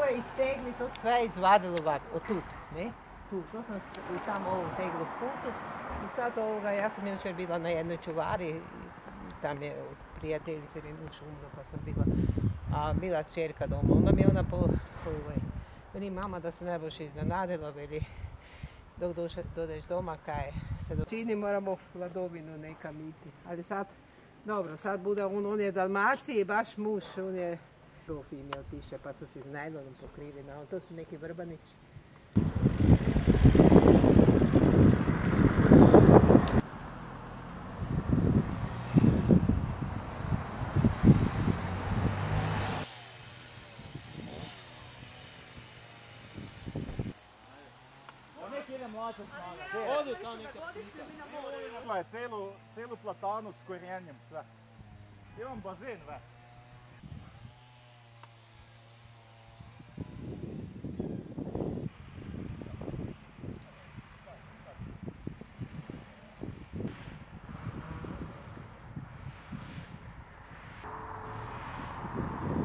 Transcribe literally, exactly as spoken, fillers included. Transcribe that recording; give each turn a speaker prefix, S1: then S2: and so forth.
S1: gore istegli, to sve izvadilo ovako, od tut, ne? Tu, to sam i tamo ovom teglu v putu. I sad ovoga, ja sam jučer bila na jednoj čuvari, i tam je od prijateljice Renuša umro, pa sam bila, a bila kćerka doma. Onda mi je ona po, ovaj, veli mama da se ne boš iznenadila, veli, dok doše, dodeš doma, kaj se do... Čini moramo hladovinu nekam iti, ali sad, dobro, sad bude on, on je Dalmaciji, baš muž, on je profin je otiše, pa su si s najlonom pokriveni, a to su neki vrbanići.
S2: Odu tamo neka pita. Ima je celu, celu platanu s korijenjem sve. Imam bazen ve.
S1: Thank you.